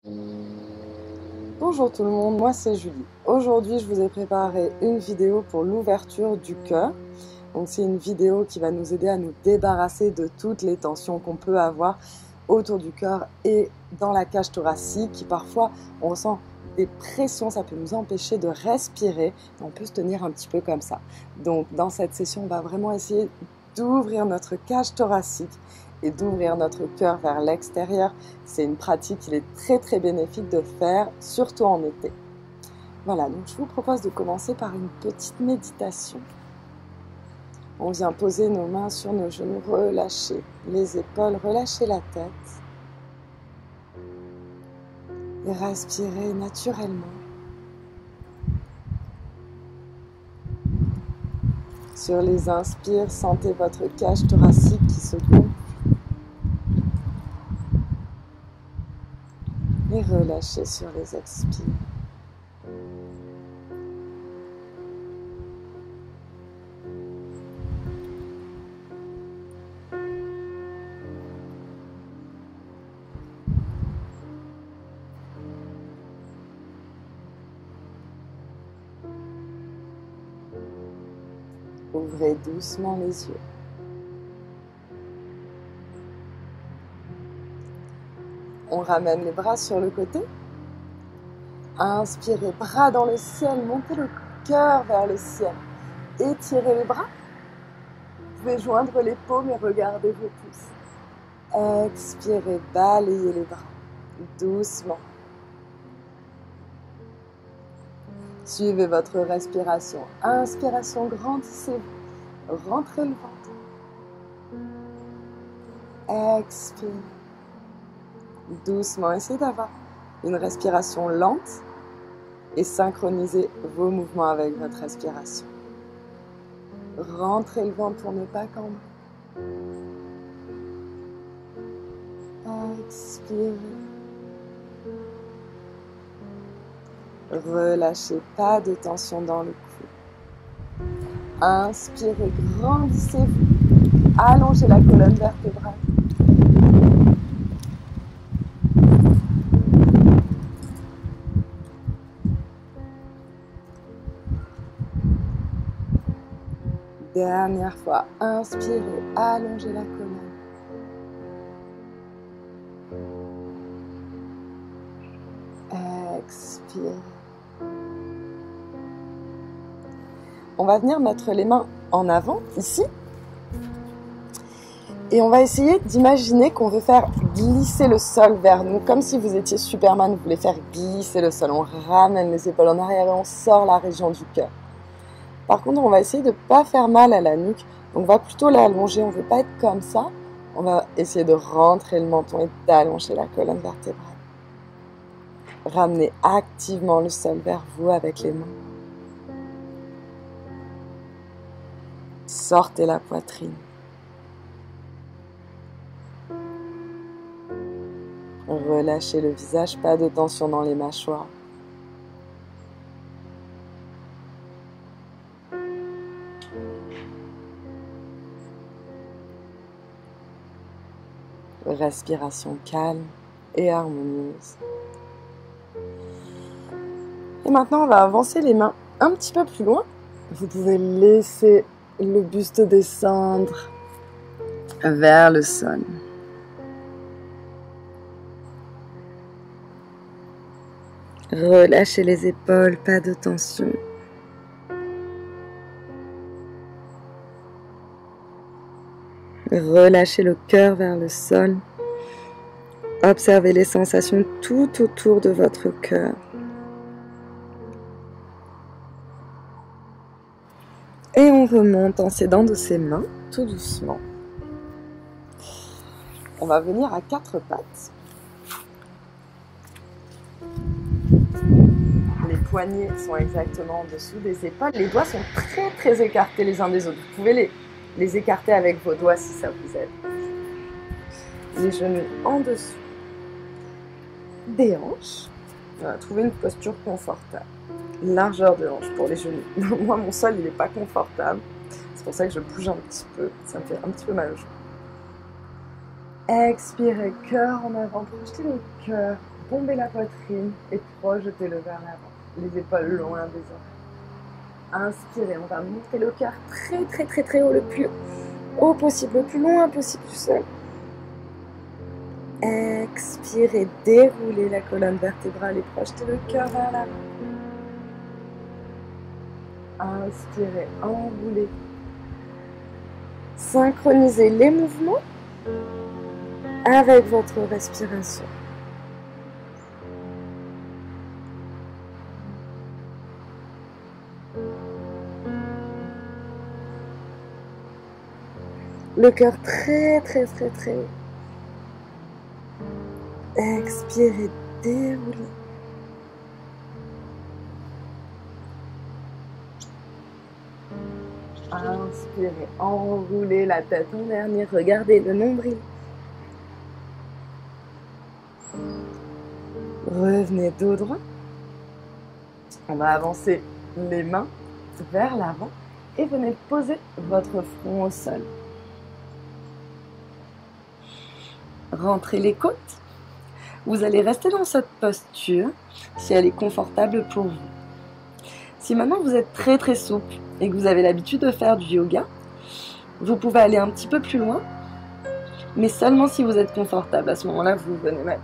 Bonjour tout le monde, moi c'est Julie. Aujourd'hui je vous ai préparé une vidéo pour l'ouverture du cœur. Donc c'est une vidéo qui va nous aider à nous débarrasser de toutes les tensions qu'on peut avoir autour du cœur et dans la cage thoracique qui parfois on ressent des pressions, ça peut nous empêcher de respirer, on peut se tenir un petit peu comme ça. Donc dans cette session on va vraiment essayer d'ouvrir notre cage thoracique et d'ouvrir notre cœur vers l'extérieur. C'est une pratique qu'il est très bénéfique de faire, surtout en été. Voilà, donc je vous propose de commencer par une petite méditation. On vient poser nos mains sur nos genoux, relâcher les épaules, relâcher la tête et respirer naturellement. Sur les inspires, sentez votre cage thoracique qui se gonfle. Et relâchez sur les expires. Ouvrez doucement les yeux. On ramène les bras sur le côté. Inspirez, bras dans le ciel, montez le cœur vers le ciel. Étirez les bras. Vous pouvez joindre les paumes et regarder vos pouces. Expirez, balayez les bras, doucement. Suivez votre respiration. Inspiration, grandissez-vous. Rentrez le ventre. Expirez. Doucement, essayez d'avoir une respiration lente et synchronisez vos mouvements avec votre respiration. Rentrez le ventre pour ne pas cambrer. Expirez. Relâchez, pas de tension dans le cou. Inspirez, grandissez-vous. Allongez la colonne vertébrale. Dernière fois, inspirez, allongez la colonne. Expirez. On va venir mettre les mains en avant, ici. Et on va essayer d'imaginer qu'on veut faire glisser le sol vers nous, comme si vous étiez Superman, vous voulez faire glisser le sol. On ramène les épaules en arrière et on sort la région du cœur. Par contre, on va essayer de ne pas faire mal à la nuque. On va plutôt l'allonger, on ne veut pas être comme ça. On va essayer de rentrer le menton et d'allonger la colonne vertébrale. Ramenez activement le sol vers vous avec les mains. Sortez la poitrine. Relâchez le visage, pas de tension dans les mâchoires. Respiration calme et harmonieuse. Et maintenant, on va avancer les mains un petit peu plus loin. Vous pouvez laisser le buste descendre vers le sol. Relâchez les épaules, pas de tension. Relâchez le cœur vers le sol. Observez les sensations tout autour de votre cœur. Et on remonte en s'aidant de ses mains, tout doucement. On va venir à quatre pattes. Les poignets sont exactement en dessous des épaules. Les doigts sont très écartés les uns des autres. Vous pouvez les écarter avec vos doigts si ça vous aide. Les genoux en dessous des hanches. Voilà, trouvez une posture confortable. Largeur de hanche pour les genoux. Moi, mon sol, il n'est pas confortable. C'est pour ça que je bouge un petit peu. Ça me fait un petit peu mal au genou. Expirez, cœur en avant. Projetez le cœur tomber la poitrine et projetez-le vers l'avant. Les épaules loin des oreilles. Inspirez, on va monter le cœur très haut, le plus haut possible, le plus loin possible du sol. Expirez, déroulez la colonne vertébrale et projetez le cœur vers l'avant. Inspirez, enroulez. Synchronisez les mouvements avec votre respiration. Le cœur très haut. Expirez, déroulez. Inspirez, enroulez la tête en dernier, regardez le nombril. Revenez dos droit. On va avancer les mains vers l'avant et venez poser votre front au sol. Rentrez les côtes. Vous allez rester dans cette posture si elle est confortable pour vous. Si maintenant vous êtes très souple et que vous avez l'habitude de faire du yoga, vous pouvez aller un petit peu plus loin, mais seulement si vous êtes confortable. À ce moment-là, vous venez mettre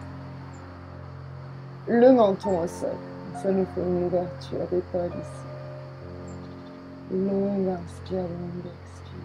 le menton au sol. Ça nous fait une ouverture d'épaule ici. Longue inspire, longue expire.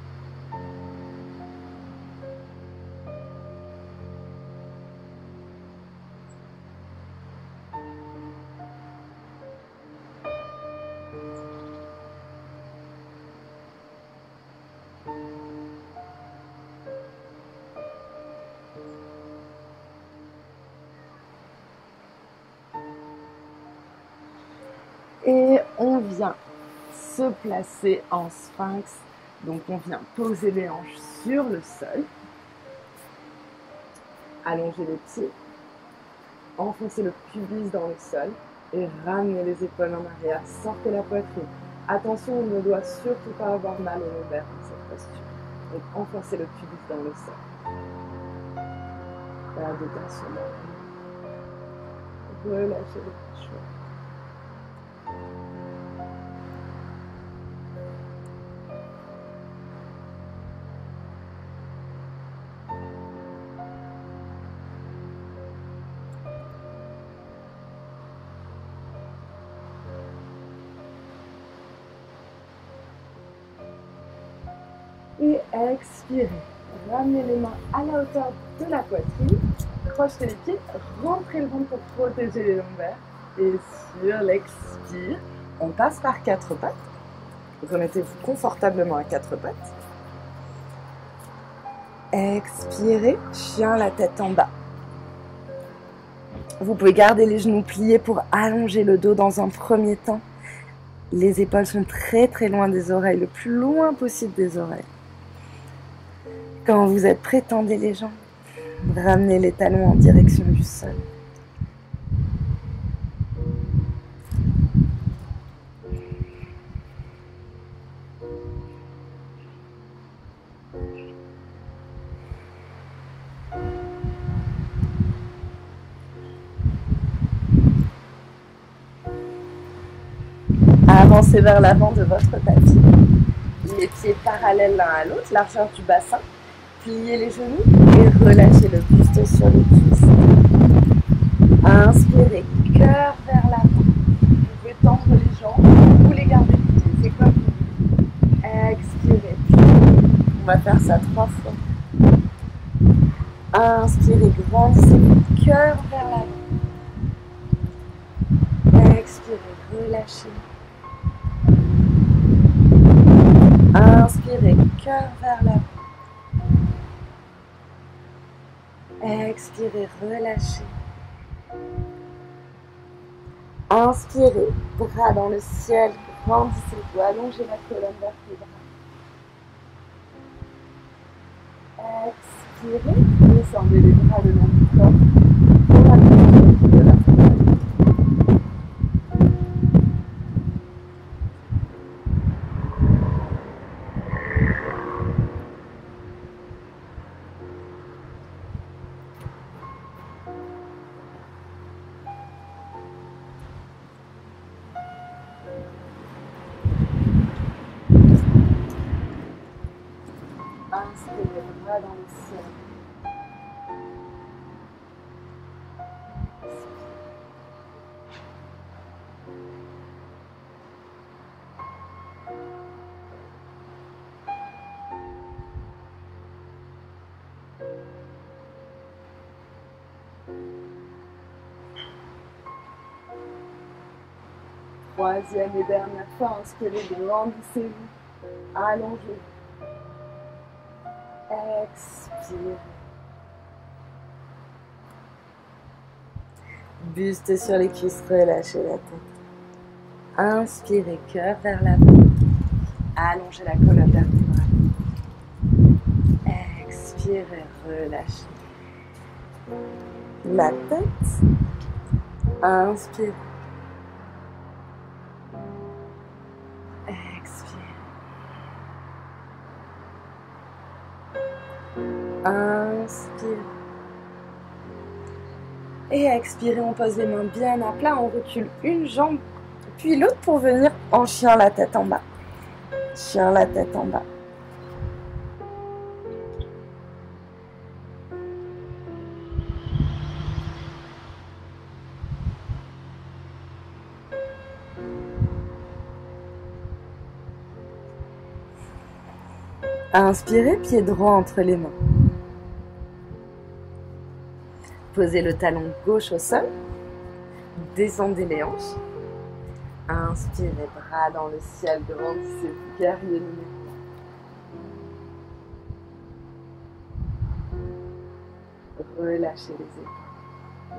Et on vient se placer en sphinx. Donc on vient poser les hanches sur le sol. Allongez les pieds. Enfoncez le pubis dans le sol. Et ramenez les épaules en arrière. Sortez la poitrine. Attention, on ne doit surtout pas avoir mal au lombaire dans cette posture. Donc enfoncez le pubis dans le sol. Pas de tension. Relâchez le mâchoire. Et expirez. Ramenez les mains à la hauteur de la poitrine. Crochetez les pieds. Rentrez le ventre pour protéger les lombaires. Et sur l'expire, on passe par 4 pattes. Remettez-vous confortablement à 4 pattes. Expirez. Chien, la tête en bas. Vous pouvez garder les genoux pliés pour allonger le dos dans un premier temps. Les épaules sont très loin des oreilles, le plus loin possible des oreilles. Quand vous êtes prêt, tendez les jambes. Ramenez les talons en direction du sol. Avancez vers l'avant de votre tapis. Les pieds parallèles l'un à l'autre, largeur du bassin. Pliez les genoux et relâchez le buste sur les cuisses. Inspirez, cœur vers l'avant. Vous pouvez tendre les jambes ou les garder pliées, c'est comme vous. Expirez. On va faire ça 3 fois. Inspirez, grandissez votre cœur vers l'avant. Expirez, relâchez. Inspirez, cœur vers l'avant. Expirez, relâchez. Inspirez, bras dans le ciel, grandissez-vous, allongez la colonne vertébrale. Expirez, descendez les bras le long du corps pour la colonne vertébrale. bras dans le ciel. Troisième et dernière fois, inspirez, grandissez-vous, allongez. Expirez. Buste sur les cuisses, relâchez la tête. Inspirez, cœur vers l'avant. Allongez la colonne vertébrale. Expirez, relâchez. La tête. Inspirez. Expirez. Inspirez. Et expirez, on pose les mains bien à plat, on recule une jambe, puis l'autre pour venir en chien la tête en bas. Chien la tête en bas. Inspirez, pied droit entre les mains. Posez le talon gauche au sol. Descendez les hanches. Inspirez, bras dans le ciel, grandissez-vous, guerrier numéro 1. Relâchez les épaules.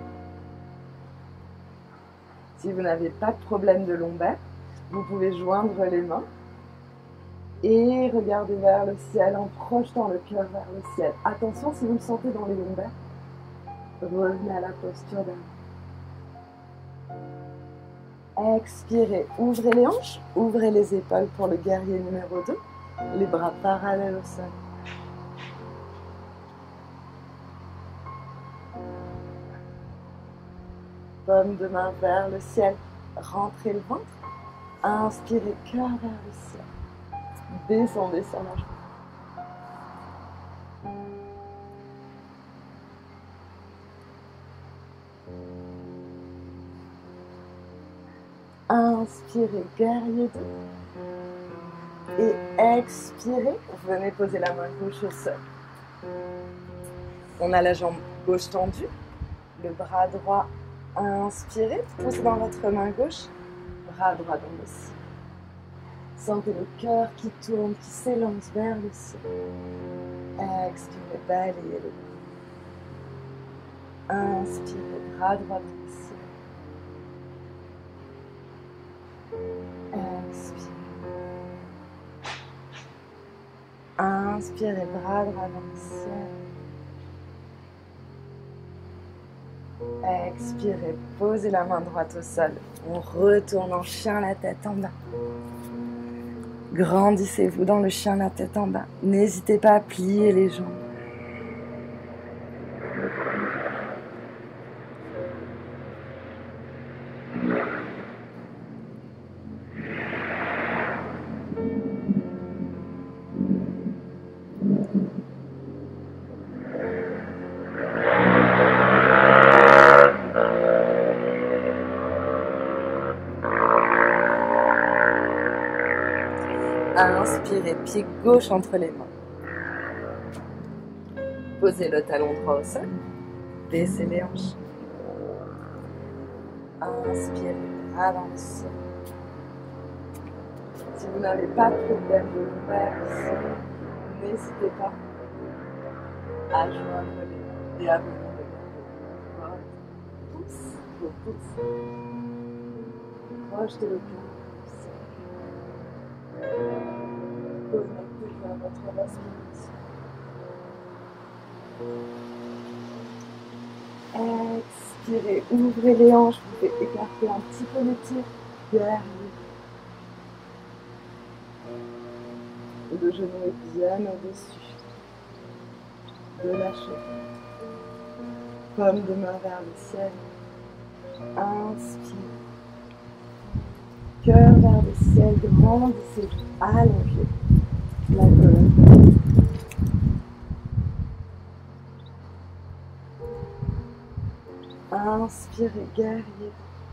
Si vous n'avez pas de problème de lombaire, vous pouvez joindre les mains et regarder vers le ciel en projetant le cœur vers le ciel. Attention, si vous le sentez dans les lombaires, revenez à la posture d'avant. Expirez, ouvrez les hanches, ouvrez les épaules pour le guerrier numéro 2, les bras parallèles au sol. Paume de main vers le ciel, rentrez le ventre, inspirez, cœur vers le ciel. Descendez sur la jambe. Inspirez, guerrier 2. Et expirez, venez poser la main gauche au sol. On a la jambe gauche tendue, le bras droit inspirez, posez dans votre main gauche, bras droit dans le ciel. Sentez le cœur qui tourne, qui s'élance vers le ciel. Expirez, balayez le bras. Inspirez, bras droit dans le ciel. Expirez. Inspirez, bras droit dans le ciel. Expirez, posez la main droite au sol. On retourne en chien, la tête en bas. Grandissez-vous dans le chien, la tête en bas. N'hésitez pas à plier les jambes. Inspirez, pied gauche entre les mains. Posez le talon droit au sol. Baissez les hanches. Inspirez, bras dans le ciel. Si vous n'avez pas de problème de lombaire ici, n'hésitez pas à joindre les mains et à venir regarder. Pousse vos pouces. Projetez le cœur. Connectez-vous à votre respiration. Expirez, ouvrez les hanches, vous pouvez écarter un petit peu les pieds derrière. Le genou est bien au-dessus. Relâchez. Paume de main vers le ciel. Inspire. Cœur vers le ciel, grandissez, allongez la colonne. Inspirez, guerrier.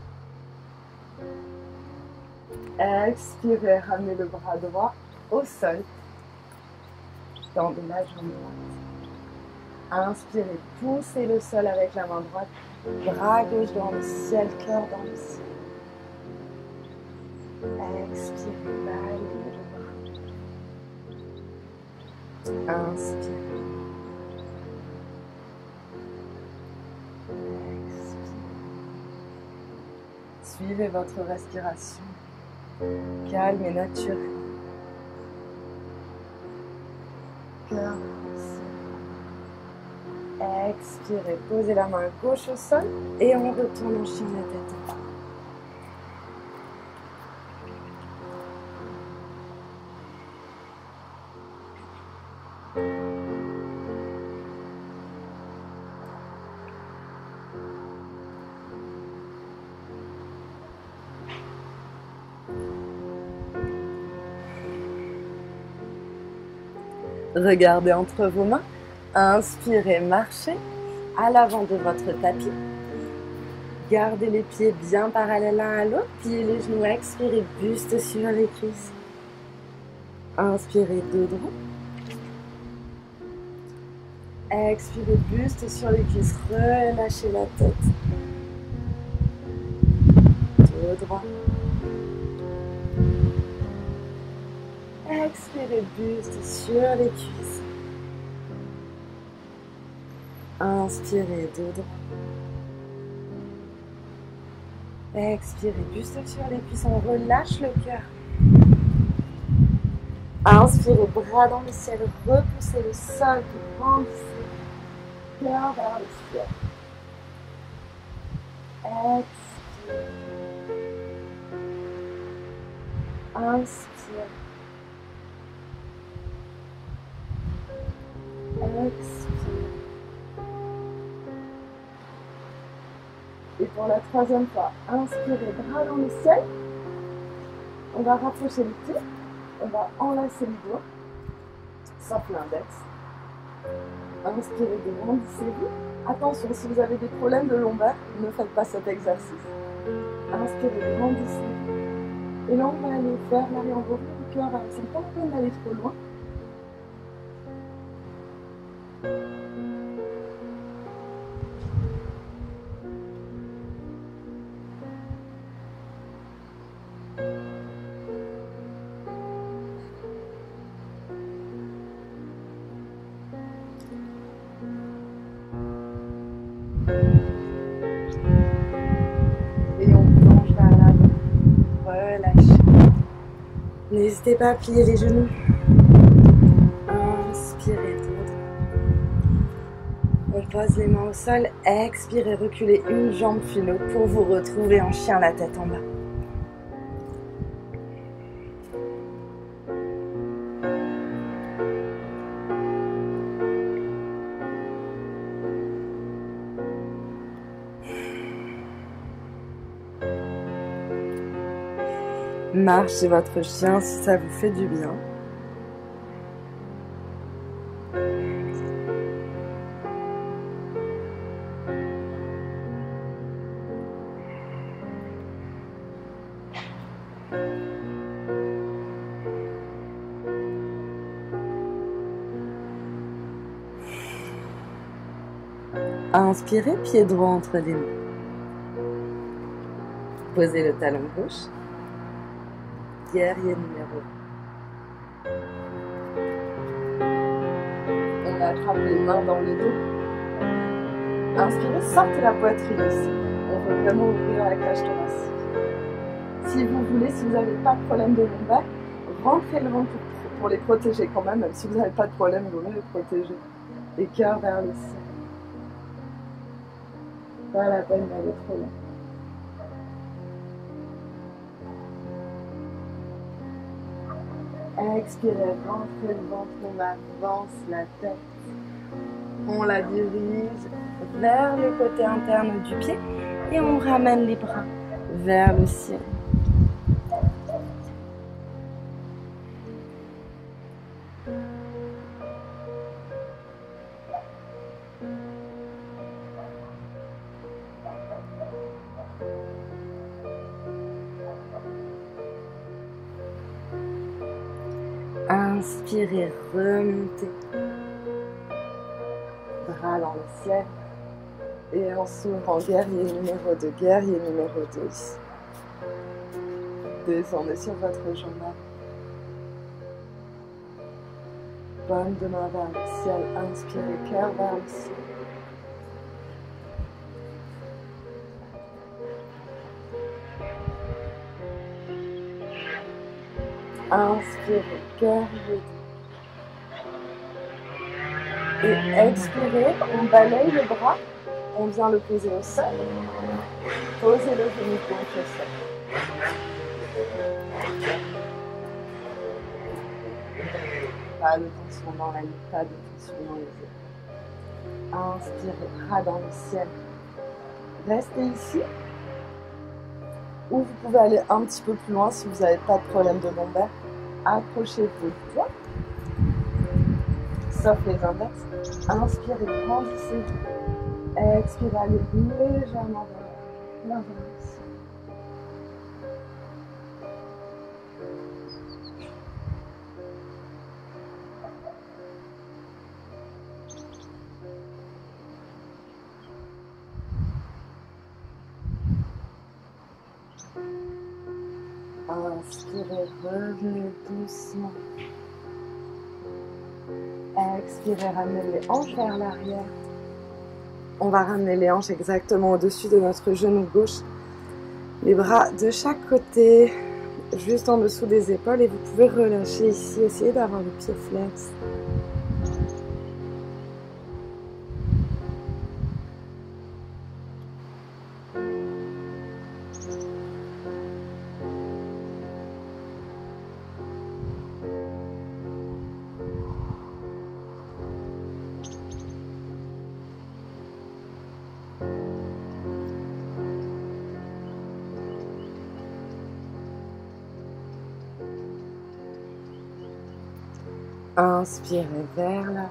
Expirez, ramenez le bras droit au sol. Tendez la jambe droite. Inspirez, poussez le sol avec la main droite. Bras gauche dans le ciel, cœur dans le ciel. Expirez, balayez le bras. Inspirez. Suivez votre respiration, calme et naturelle. Cœur aussi. Expirez, posez la main gauche au sol et on retourne en chien la tête en bas. Regardez entre vos mains. Inspirez, marchez à l'avant de votre tapis. Gardez les pieds bien parallèles l'un à l'autre. Pliez les genoux. Expirez, buste sur les cuisses. Inspirez, dos droit. Expirez, buste sur les cuisses. Relâchez la tête. Dos droit. Expirez, buste sur les cuisses. Inspirez, dos droit. Expirez, buste sur les cuisses. On relâche le cœur. Inspirez, bras dans le ciel. Repoussez le sol. Grandissez. Cœur vers le ciel. Expirez. Inspirez. Expire. Et pour la troisième fois, inspirez, bras dans le ciel. On va rapprocher les pieds. On va enlacer les doigts, sauf l'index. Inspirez, grandissez-vous. Attention, si vous avez des problèmes de lombaire, ne faites pas cet exercice. Inspirez, grandissez-vous. Et là, on va aller vers l'arrière, on va ouvrir le cœur vers le ciel. Pas la peine d'aller trop loin. Et on plonge vers l'avant. Relâchez. N'hésitez pas à plier les genoux. Inspirez, tendre. On pose les mains au sol. Expirez, reculez une jambe puis l'autre pour vous retrouver en chien la tête en bas. Marchez votre chien si ça vous fait du bien. Inspirez, pied droit entre les mains. Posez le talon gauche. Guerrier numéro 1. On attrape les mains dans le dos. Inspirez, sortez la poitrine ici. On veut vraiment ouvrir la cage thoracique. Si vous voulez, si vous n'avez pas de problème de lombaire, rentrez le ventre pour les protéger quand même si vous n'avez pas de problème, vous voulez les protéger. Et cœur vers le ciel. Pas la peine d'aller trop loin. Expirez, rentrez le ventre, on avance la tête. On la dirige vers le côté interne du pied et on ramène les bras vers le ciel. Inspirez, remontez. Bras dans le ciel. Et en s'ouvrant, guerrier numéro 2, guerrier numéro 2 ici. Descendez sur votre journal. Paume de main vers le ciel. Inspirez, cœur vers le ciel. Inspirez, guerrier 2. Et expirez, on balaye le bras. On vient le poser au sol. Posez le genou gauche au sol. Pas de tension dans la nuque, pas de tension dans les épaules. Inspirez, bras dans le ciel. Restez ici. Ou vous pouvez aller un petit peu plus loin si vous n'avez pas de problème de lombaire. Accrochez vos doigts. Sauf les index. Inspirez, grandissez-vous. Expirez, allez légèrement vers le ciel. Inspirez, revenez doucement. Expirez, ramenez les hanches vers l'arrière. On va ramener les hanches exactement au-dessus de notre genou gauche. Les bras de chaque côté, juste en dessous des épaules. Et vous pouvez relâcher ici, essayez d'avoir le pied flex. Inspirez vers l'avant.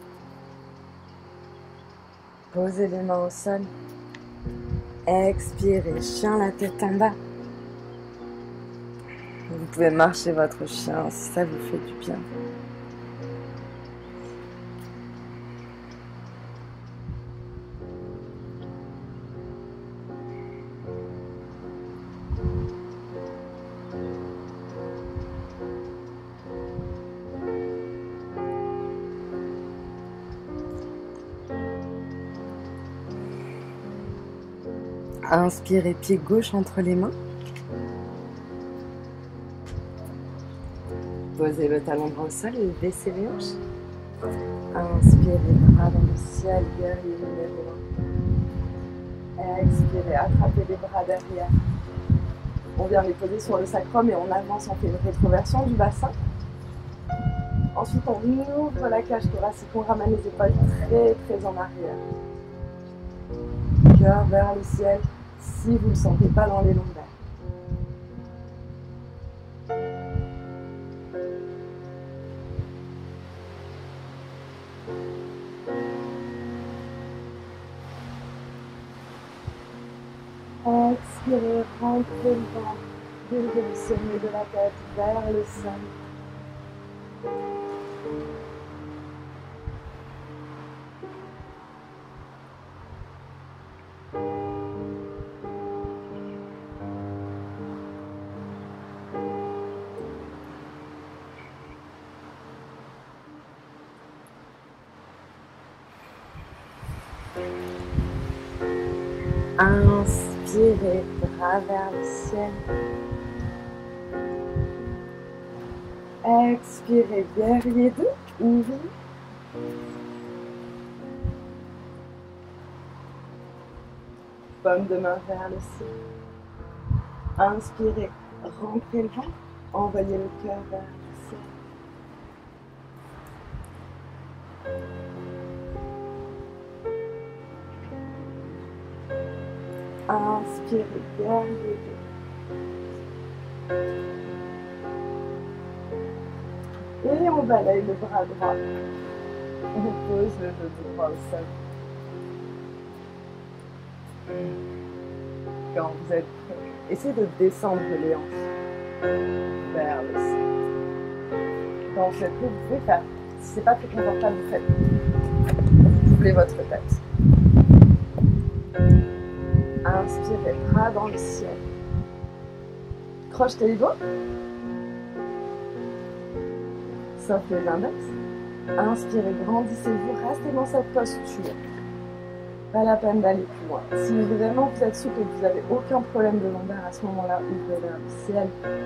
Posez les mains au sol. Expirez, chien la tête en bas. Vous pouvez marcher votre chien si ça vous fait du bien. Inspirez, pied gauche entre les mains. Posez le talon dans le sol et baissez les hanches. Inspirez, bras dans le ciel, guerrier numéro 1. Expirez, attrapez les bras derrière. On vient les poser sur le sacrum et on avance, on fait une rétroversion du bassin. Ensuite, on ouvre la cage thoracique, on ramène les épaules très très en arrière. Cœur vers le ciel, si vous ne le sentez pas dans les lombaires. Expirez, rentrez le ventre, dirigez le sommet de la tête vers le sol. Inspirez, bras vers le ciel. Expirez, guerrier 2, ouvrez. Paume de main vers le ciel. Inspirez, rentrez le ventre, envoyez le cœur vers le ciel. Inspirez, guerrier 2. Et on balaye le bras droit. On pose le genou droit au sol. Quand vous êtes prêt, essayez de descendre les hanches vers le sol. Quand vous êtes prêt, vous pouvez faire. Si c'est pas plus confortable, vous faites. Vous couplez votre tête. Inspirez, bras dans le ciel. Crochetez les doigts. Sauf les index. Inspirez, grandissez-vous, restez dans cette posture. Pas la peine d'aller plus loin. Si vraiment vous êtes souple et que vous n'avez aucun problème de lombaire à ce moment-là, ouvrez vers le ciel.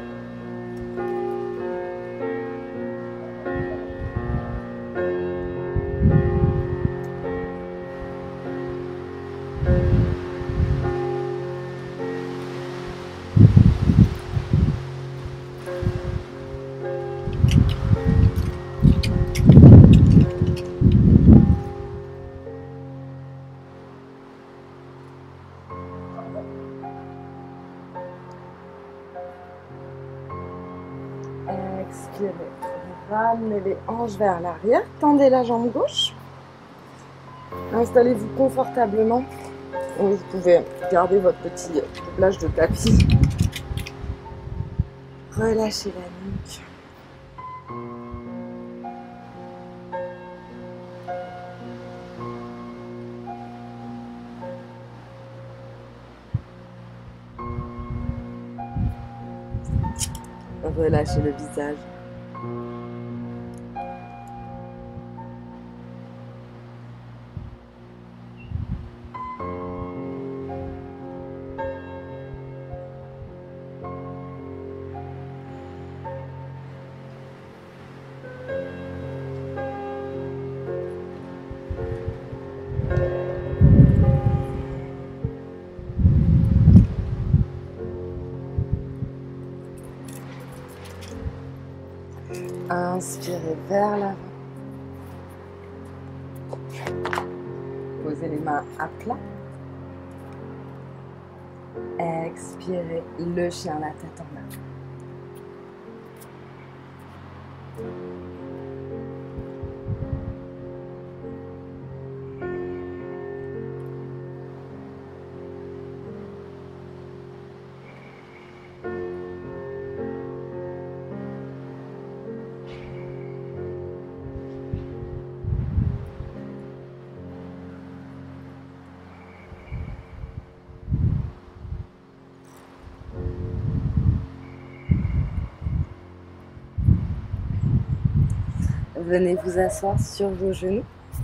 Expirez, ramenez les hanches vers l'arrière, tendez la jambe gauche, installez-vous confortablement, vous pouvez garder votre petit doublage de tapis, relâchez la nuque. Relâchez le visage. Inspirez vers l'avant. Posez les mains à plat. Expirez, le chien, la tête en avant. Venez vous asseoir sur vos genoux.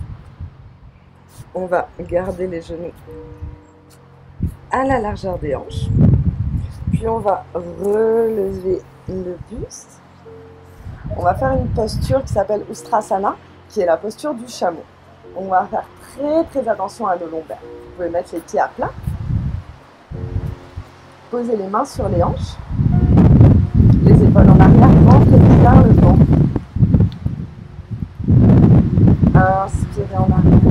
On va garder les genoux à la largeur des hanches. Puis on va relever le buste. On va faire une posture qui s'appelle Ustrasana, qui est la posture du chameau. On va faire très attention à nos lombaires. Vous pouvez mettre les pieds à plat. Posez les mains sur les hanches. Les épaules en arrière, rentrez bien le ventre. Inspirez en arrière.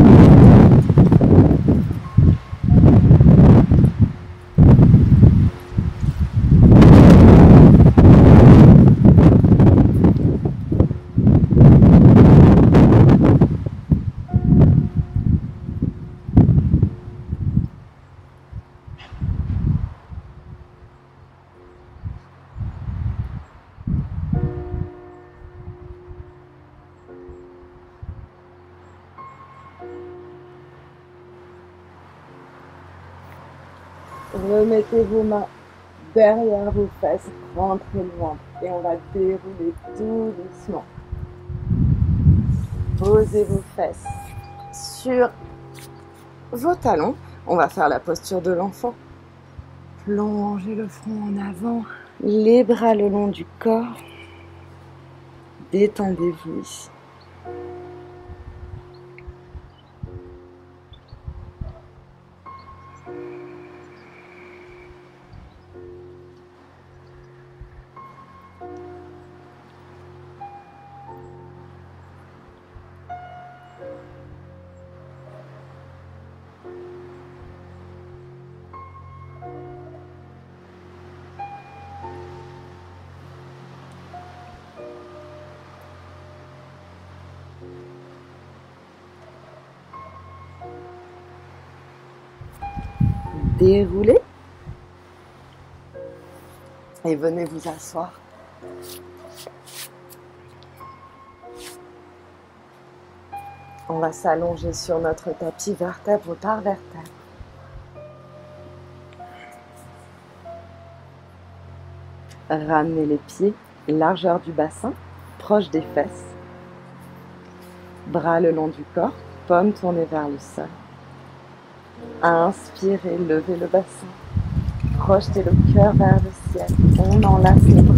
Remettez vos mains derrière vos fesses, rentrez le ventre et on va dérouler tout doucement. Posez vos fesses sur vos talons. On va faire la posture de l'enfant. Plongez le front en avant, les bras le long du corps. Détendez-vous ici. Déroulez et venez vous asseoir. On va s'allonger sur notre tapis vertèbre par vertèbre. Ramenez les pieds, largeur du bassin, proche des fesses. Bras le long du corps, paume tournée vers le sol. Inspirez, levez le bassin. Projetez le cœur vers le ciel. On enlace les bras.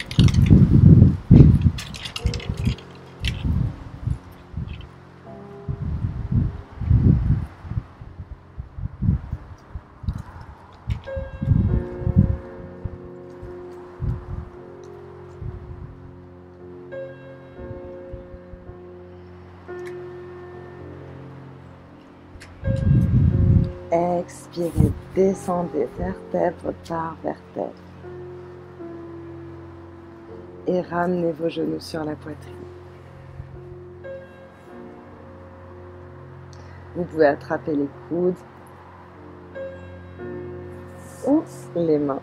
Expirez, descendez vertèbre par vertèbre. Et ramenez vos genoux sur la poitrine. Vous pouvez attraper les coudes ou les mains.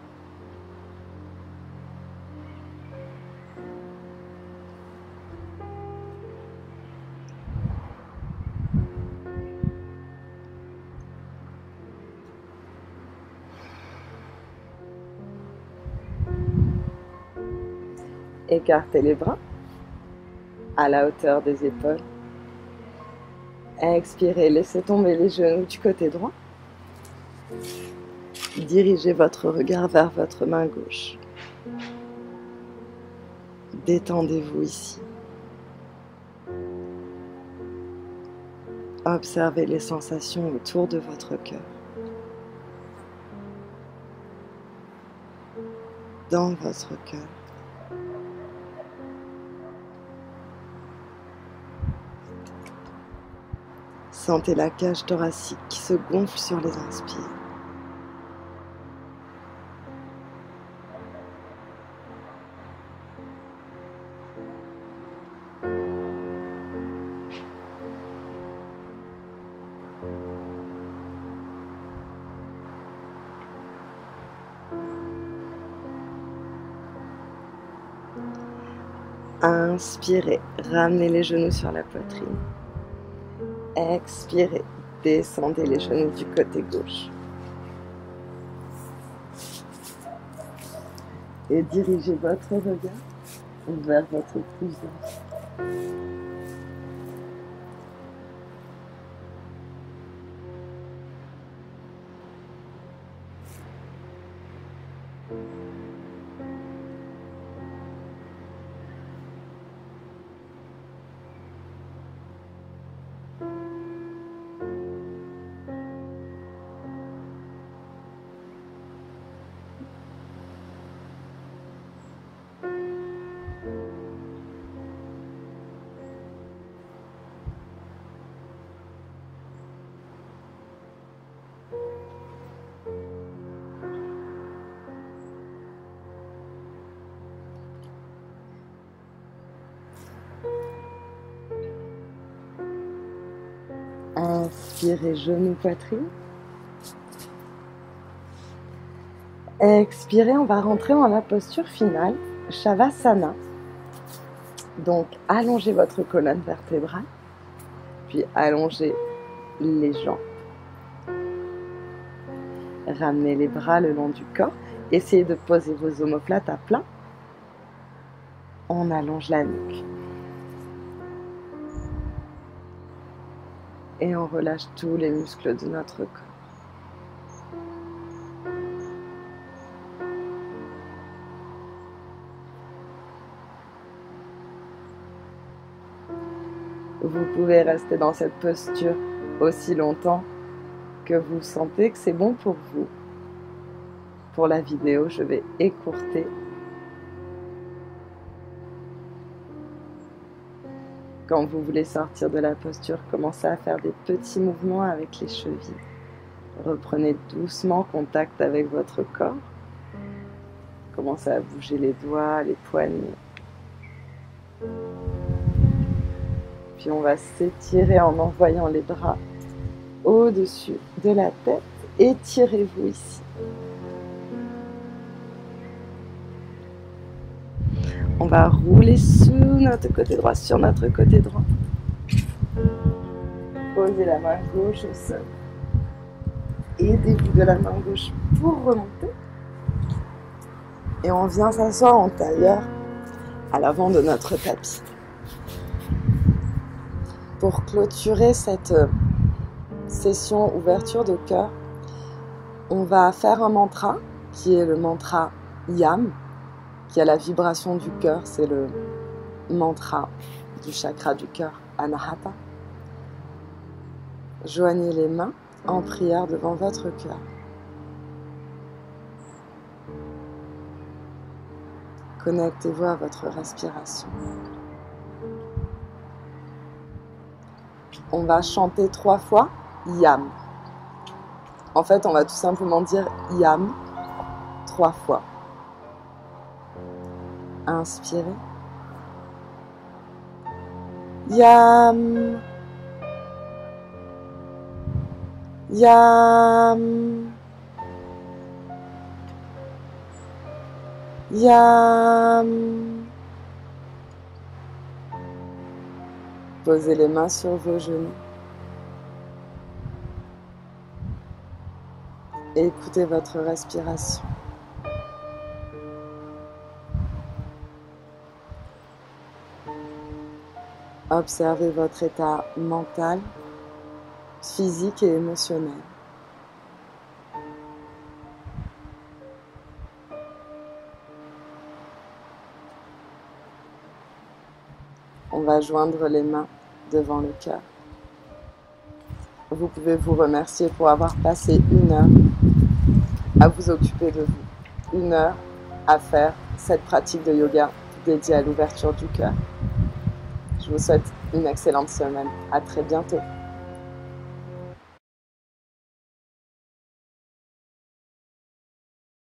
Écartez les bras à la hauteur des épaules. Expirez, laissez tomber les genoux du côté droit. Dirigez votre regard vers votre main gauche. Détendez-vous ici. Observez les sensations autour de votre cœur. Dans votre cœur. Sentez la cage thoracique qui se gonfle sur les inspires. Inspirez, ramenez les genoux sur la poitrine. Expirez, descendez les genoux du côté gauche. Et dirigez votre regard vers votre pouce droit. Inspirez, genoux, poitrine. Expirez, on va rentrer dans la posture finale, Shavasana. Donc, allongez votre colonne vertébrale, puis allongez les jambes. Ramenez les bras le long du corps. Essayez de poser vos omoplates à plat. On allonge la nuque. Et on relâche tous les muscles de notre corps. Vous pouvez rester dans cette posture aussi longtemps que vous sentez que c'est bon pour vous. Pour la vidéo, je vais écourter. Quand vous voulez sortir de la posture, commencez à faire des petits mouvements avec les chevilles. Reprenez doucement contact avec votre corps. Commencez à bouger les doigts, les poignets. Puis on va s'étirer en envoyant les bras au-dessus de la tête. Étirez-vous ici. On va rouler sous notre côté droit, sur notre côté droit. Posez la main gauche au sol. Aidez-vous de la main gauche pour remonter. Et on vient s'asseoir en tailleur à l'avant de notre tapis. Pour clôturer cette session ouverture de cœur, on va faire un mantra qui est le mantra YAM, qui a la vibration du cœur, c'est le mantra du chakra du cœur, Anahata. Joignez les mains en prière devant votre cœur. Connectez-vous à votre respiration. On va chanter 3 fois YAM. En fait, on va tout simplement dire YAM 3 fois. Inspirez. YAM. YAM. YAM. Posez les mains sur vos genoux. Et écoutez votre respiration. Observez votre état mental, physique et émotionnel. On va joindre les mains devant le cœur. Vous pouvez vous remercier pour avoir passé 1 heure à vous occuper de vous. 1 heure à faire cette pratique de yoga dédiée à l'ouverture du cœur. Je vous souhaite une excellente semaine. À très bientôt.